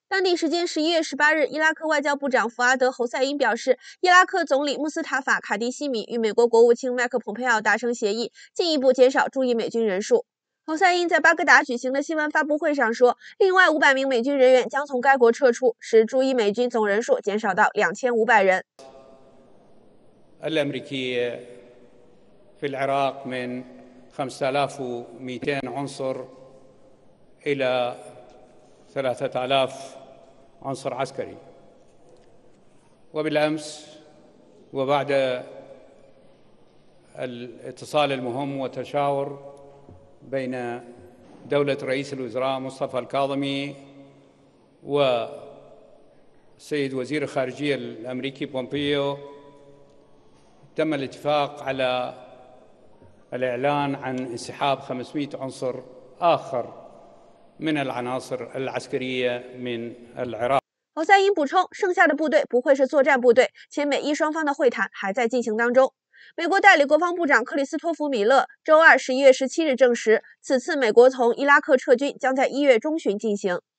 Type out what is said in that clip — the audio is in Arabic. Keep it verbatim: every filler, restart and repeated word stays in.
当地时间十一月十八日，伊拉克外交部长福阿德·侯赛因表示，伊拉克总理穆斯塔法·卡迪西米与美国国务卿麦克·蓬佩奥达成协议，进一步减少驻伊美军人数。侯赛因在巴格达举行的新闻发布会上说，另外五百名美军人员将从该国撤出，使驻伊美军总人数减少到两千五百人。 الأمريكية في العراق من خمسة آلاف ومئتين عنصر إلى ثلاثة آلاف عنصر عسكري. وبالأمس وبعد الاتصال المهم والتشاور بين دولة رئيس الوزراء مصطفى الكاظمي والسيد وزير الخارجية الأمريكي بومبيو تم الاتفاق على الإعلان عن انسحاب خمسمئة عنصر آخر من العناصر العسكرية من العراق。 侯赛因补充，剩下的部队不会是作战部队，且美伊双方的会谈还在进行当中。美国代理国防部长克里斯托弗·米勒周二十一月十七日证实，此次美国从伊拉克撤军将在一月中旬进行。